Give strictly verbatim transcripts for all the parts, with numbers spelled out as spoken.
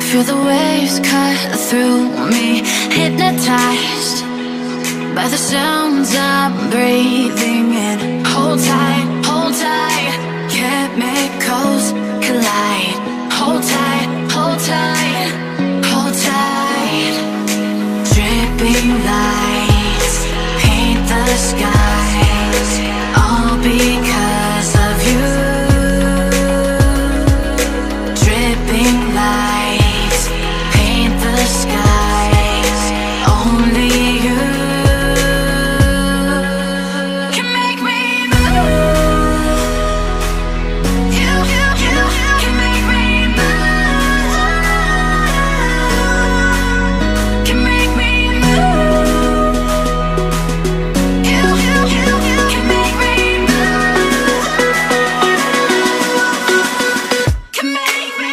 Feel the waves cut through me, hypnotized by the sounds I'm breathing in. Hold tight, hold tight, chemicals collide. Hold tight, hold tight, hold tight. Dripping lights paint the skies, all because of you. Dripping lights paint the skies, only you can make me move. You, you, you can make me move. Can make me move. You, you, you can make me move. Can make me.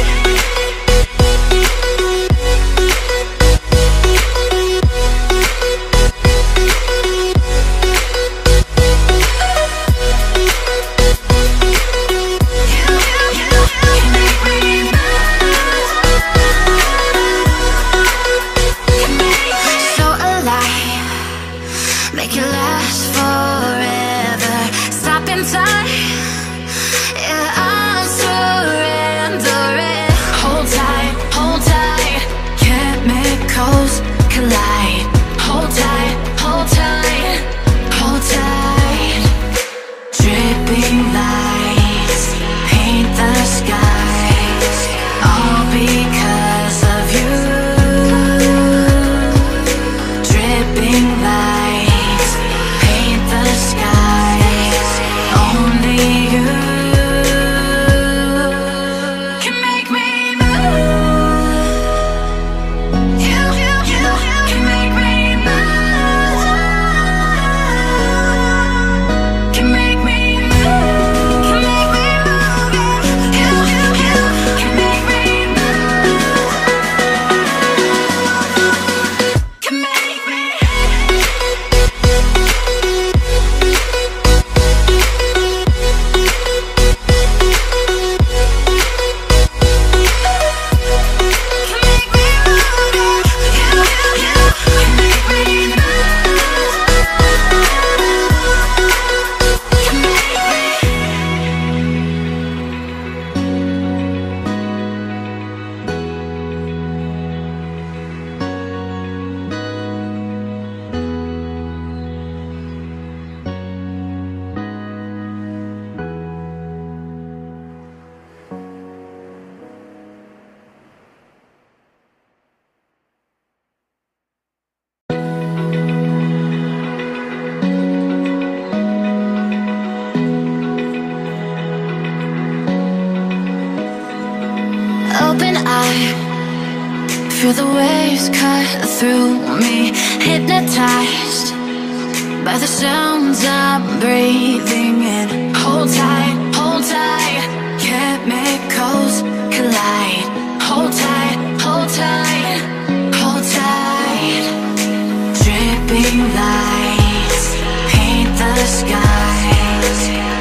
So alive, make it last forever. Stop in time, yeah, I'm surrendering. Hold tight, hold tight, chemicals collide. Hold tight, hold tight, hold tight. Dripping lights paint the skies, all because of you. Dripping lights paint the skies, only you can make me move. You, you, you can make me move. Can make me move. Can make me move. You, you, you can make me move. Can make me. Open eye, feel the waves cut through me, hypnotized by the sounds I'm breathing in. Hold tight, hold tight, chemicals collide. Hold tight, hold tight, hold tight. Dripping lights paint the skies,